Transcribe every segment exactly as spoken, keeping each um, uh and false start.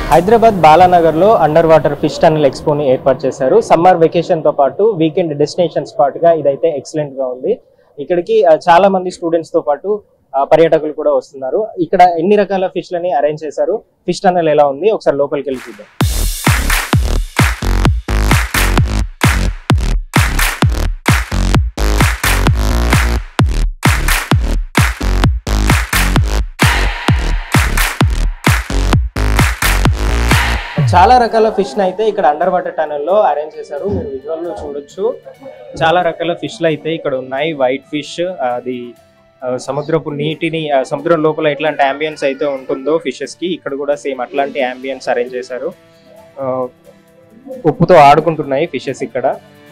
హైదరాబాద్ బాలానగర్ లో under water fish tunnel ఎక్స్పోని ఏర్పాటు చేశారు. సమ్మర్ వెకేషన్ తో పాటు వీకెండ్ డెస్టినేషన్ స్పాట్ గా ఇదైతే ఎక్సలెంట్ గా ఉంది. ఇక్కడికి చాలా మంది స్టూడెంట్స్ తో పాటు పర్యాటకులు కూడా వస్తున్నారు. ఇక్కడ ఎన్ని రకాల ఫిష్ లని అరేంజ్ చేశారు, ఫిష్ టనల్ ఎలా ఉంది ఒకసారి లోపలికి వెళ్ళి చూద్దాం. చాలా రకాల ఫిష్ ని అయితే ఇక్కడ అండర్ వాటర్ టనల్ లో అరేంజ్ చేశారు. మీరు విజువల్ లో చూడొచ్చు. చాలా రకాల ఫిష్ లు అయితే ఇక్కడ ఉన్నాయి. వైట్ ఫిష్, అది సముద్రపు నీటిని సముద్రం లోపల ఎట్లాంటి అంబియన్స్ అయితే ఉంటుందో ఫిషెస్ కి ఇక్కడ కూడా సేమ్ అట్లాంటి అంబియన్స్ అరేంజ్ చేశారు. ఉప్పుతో ఆడుకుంటున్నాయి ఫిషెస్ ఇక్కడ.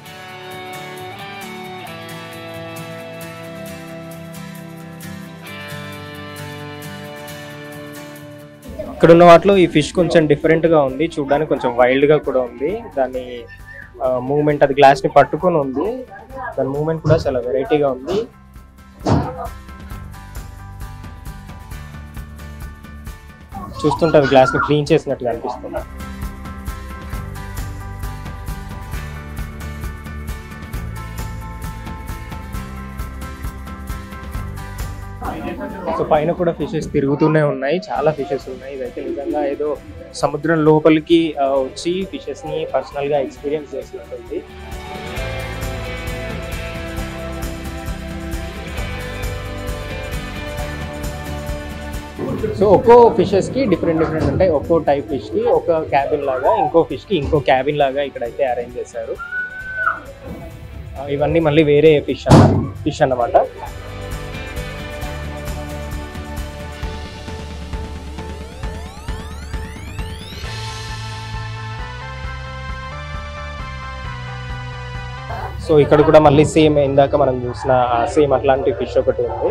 ఇక్కడ ఉన్న వాటిలో ఈ ఫిష్ కొంచెం డిఫరెంట్ గా ఉంది, చూడడానికి కొంచెం వైల్డ్ గా కూడా ఉంది. దాని మూవ్మెంట్, అది గ్లాస్ ని పట్టుకొని ఉంది, దాని మూవ్మెంట్ కూడా చాలా వెరైటీగా ఉంది. చూస్తుంటే అది గ్లాస్ ని క్లీన్ చేసినట్టుగా అనిపిస్తుంది. సో పైన కూడా ఫిషెస్ తిరుగుతూనే ఉన్నాయి, చాలా ఫిషెస్ ఉన్నాయి. ఇదైతే నిజంగా ఏదో సముద్రం లోపలికి వచ్చి ఫిషెస్ ని పర్సనల్ గా ఎక్స్పీరియన్స్ చేసినట్టుంది. సో ఒక్కో ఫిషెస్ కి డిఫరెంట్ డిఫరెంట్ ఉంటాయి. ఒక్కో టైప్ ఫిష్ కి ఒక క్యాబిన్ లాగా, ఇంకో ఫిష్ కి ఇంకో క్యాబిన్ లాగా ఇక్కడైతే అరేంజ్ చేశారు. ఇవన్నీ మళ్ళీ వేరే ఫిష్ అన్న ఫిష్ అన్నమాట. సో ఇక్కడ కూడా మళ్ళీ సేమ్ ఇందాక మనం చూసిన సేమ్ అట్లాంటి ఫిష్ ఒకటి ఉంది.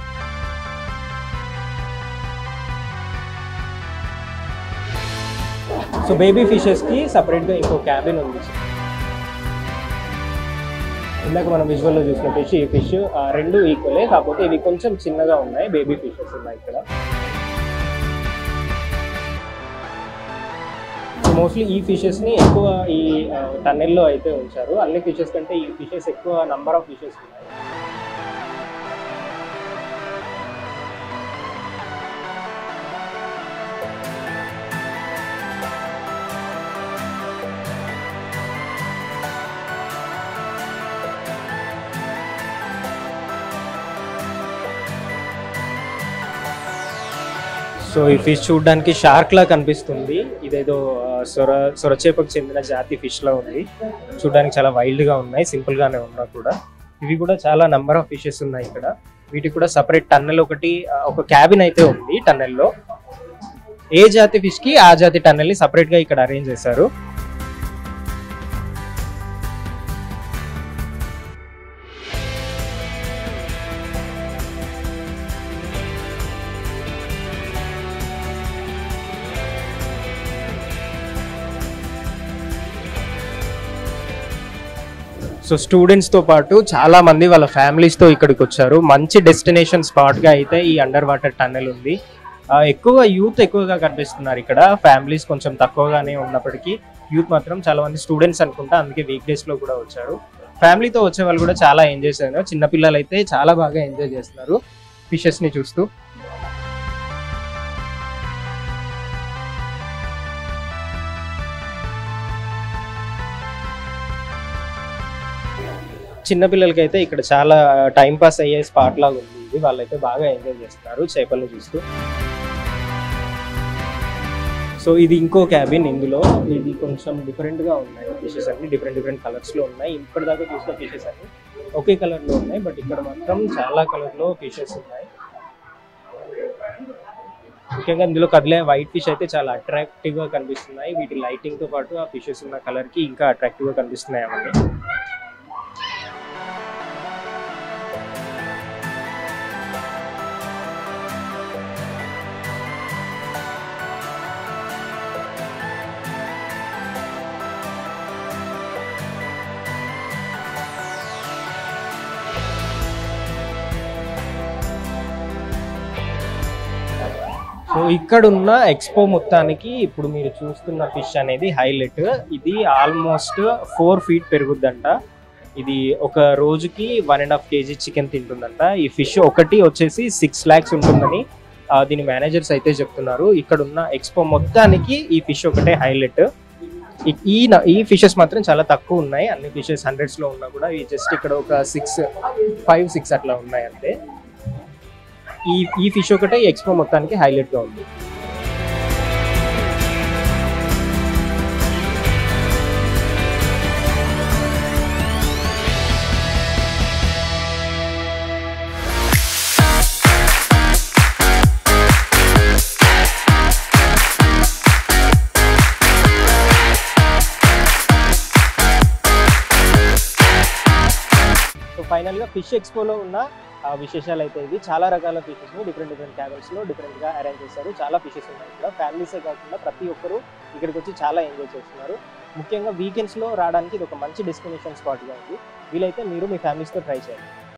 సో బేబీ ఫిషెస్ కి సపరేట్ గా ఇంకో క్యాబిన్ ఉంది. ఇందాక మనం విజువల్ లో చూసిన ఫిష్, ఈ ఫిష్ రెండు ఈక్వలే, కాకపోతే ఇవి కొంచెం చిన్నగా ఉన్నాయి. బేబీ ఫిషెస్ ఉన్నాయి ఇక్కడ. మోస్ట్లీ ఈ ఫిషెస్ ని ఎక్కువ ఈ టన్నెల్లో అయితే ఉంచారు. అన్ని ఫిషెస్ కంటే ఈ ఫిషెస్ ఎక్కువ నంబర్ ఆఫ్ ఫిషెస్ ఉన్నాయి. సో ఈ ఫిష్ చూడడానికి షార్క్ లా కనిపిస్తుంది. ఇదేదో సొర సొరచేపకు చెందిన జాతి ఫిష్ లా ఉంది. చూడడానికి చాలా వైల్డ్ గా ఉన్నాయి, సింపుల్ గానే ఉన్నా కూడా. ఇవి కూడా చాలా నెంబర్ ఆఫ్ ఫిషెస్ ఉన్నాయి ఇక్కడ. వీటికి కూడా సపరేట్ టన్నెల్ ఒకటి, ఒక క్యాబిన్ అయితే ఉంది టన్నెల్లో. ఏ జాతి ఫిష్ కి ఆ జాతి టన్నెల్ ని సపరేట్ గా ఇక్కడ అరేంజ్ చేశారు. సో స్టూడెంట్స్ తో పాటు చాలా మంది వాళ్ళ ఫ్యామిలీస్ తో ఇక్కడికి వచ్చారు. మంచి డెస్టినేషన్ స్పాట్ గా అయితే ఈ అండర్ వాటర్ టన్నెల్ ఉంది. ఎక్కువ యూత్ ఎక్కువగా కనిపిస్తున్నారు ఇక్కడ. ఫ్యామిలీస్ కొంచెం తక్కువగానే ఉన్నప్పటికీ యూత్ మాత్రం చాలా మంది స్టూడెంట్స్ అనుకుంటా, అందుకే వీక్ డేస్ లో కూడా వచ్చారు. ఫ్యామిలీతో వచ్చే వాళ్ళు కూడా చాలా ఎంజాయ్ చేస్తున్నారు. చిన్నపిల్లలు అయితే చాలా బాగా ఎంజాయ్ చేస్తున్నారు ఫిషెస్ ని చూస్తూ. చిన్నపిల్లలకి అయితే ఇక్కడ చాలా టైం పాస్ అయ్యే స్పాట్ లాగా ఉంది ఇది. వాళ్ళైతే బాగా ఎంజాయ్ చేస్తున్నారు చేపలను చూస్తూ. సో ఇది ఇంకో క్యాబిన్. ఇందులో ఇది కొంచెం డిఫరెంట్ గా ఉన్నాయి ఫిషెస్ అన్ని, డిఫరెంట్ డిఫరెంట్ కలర్స్ లో ఉన్నాయి. ఇప్పటిదాకా చూసిన ఫిషెస్ అన్ని ఒకే కలర్ లో ఉన్నాయి, బట్ ఇక్కడ మాత్రం చాలా కలర్ లో ఫిషెస్ ఉన్నాయి. ముఖ్యంగా ఇందులో కదిలే వైట్ ఫిష్ అయితే చాలా అట్రాక్టివ్ గా కనిపిస్తున్నాయి. వీటి లైటింగ్ తో పాటు ఆ ఫిషెస్ ఉన్న కలర్ కి ఇంకా అట్రాక్టివ్ గా కనిపిస్తున్నాయి అవన్నీ. సో ఇక్కడ ఉన్న ఎక్స్పో మొత్తానికి ఇప్పుడు మీరు చూస్తున్న ఫిష్ అనేది హైలైట్. ఇది ఆల్మోస్ట్ ఫోర్ ఫీట్ పెరుగుద్దంట. ఇది ఒక రోజుకి one and half KG chicken తింటుందంట. ఈ ఫిష్ ఒకటి వచ్చేసి సిక్స్ ల్యాక్స్ ఉంటుందని దీని మేనేజర్స్ అయితే చెప్తున్నారు. ఇక్కడ ఉన్న ఎక్స్పో మొత్తానికి ఈ ఫిష్ ఒకటే హైలైట్. ఈ ఈ ఫిషెస్ మాత్రం చాలా తక్కువ ఉన్నాయి. అన్ని ఫిషెస్ హండ్రెడ్స్ లో ఉన్నా కూడా ఈ జస్ట్ ఇక్కడ ఒక సిక్స్ ఫైవ్ సిక్స్ అట్లా ఉన్నాయి అంతే. ఈ ఈ ఫిష్ ఒకటే ఎక్స్పో మొత్తానికి హైలైట్ గా ఉంది. ఫైనల్ గా ఫిష్ ఎక్స్పోలో ఉన్న విశేషాలు అయితే ఇవి. చాలా రకాల ఫిషెస్ డిఫరెంట్ డిఫరెంట్ క్యాబిన్స్ లో డిఫరెంట్ గా అరేంజ్ చేశారు. చాలా ఫిషెస్ ఉన్నాయి ఇక్కడ. ఫ్యామిలీసే కాకుండా ప్రతి ఒక్కరు ఇక్కడికి వచ్చి చాలా ఎంజాయ్ చేస్తున్నారు. ముఖ్యంగా వీకెండ్స్ లో రావడానికి ఇది ఒక మంచి డెస్టినేషన్ స్పాట్ గా ఉంది. వీలైతే మీరు మీ ఫ్యామిలీస్ తో ట్రై చేయండి.